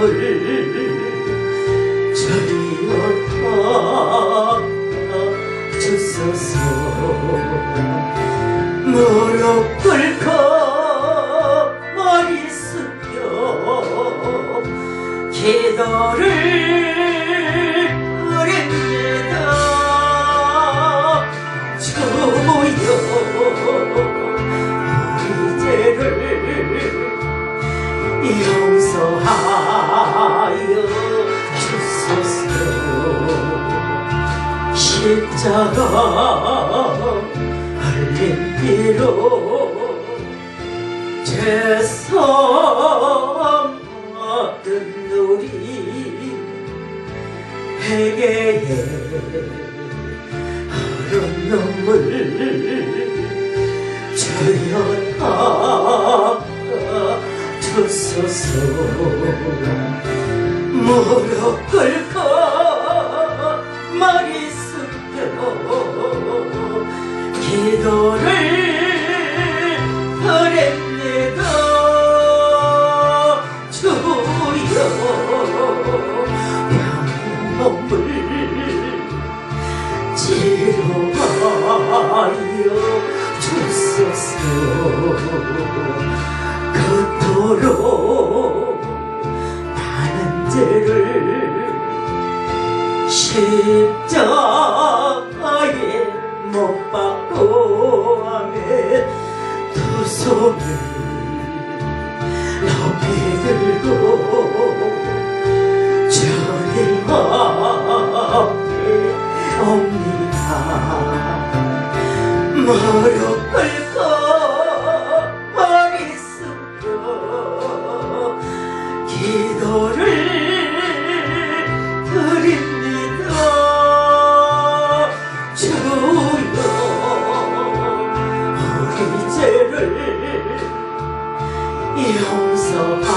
저리어다 주소서. 무릎 꿇고 머리 숙여 기도를 드립니다. 주여 우리 죄를 용서하여 주소서. 십자가 흘린 피로 죄성 얻은 우리 회개에 흐른 눈물 주여 닦아주소서. 무릎 꿇고 머리 숙여 기도를 드립니다. 주여 병몸을 치료하여 주소서. 그토록 많은 죄를 십자가에 못 박고 하며 두 손을 높이 들고 주님 앞에 옵니다. 무릎 꿇고 머리 숙여 기도를 드립니다. 주여 우리 죄를 용서하여